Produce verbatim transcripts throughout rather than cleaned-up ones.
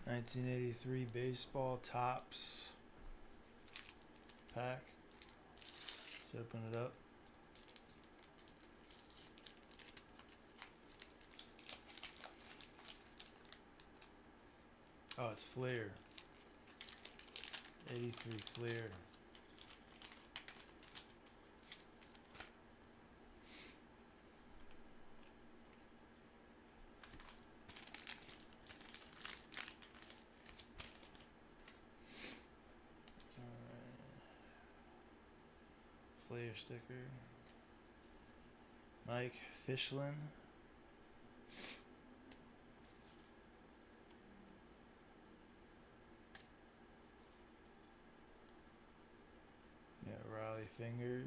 nineteen eighty-three baseball tops pack. Let's open it up. Oh, it's Flair. eighty-three Flair. Flair sticker. Mike Fishlin. Yeah, Riley Fingers.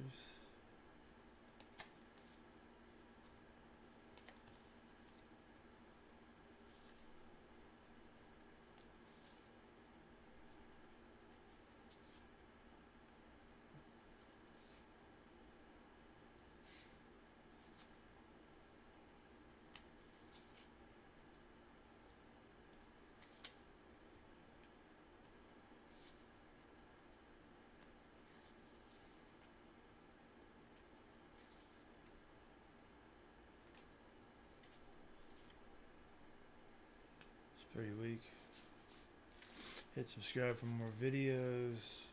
Pretty weak. Hit subscribe for more videos.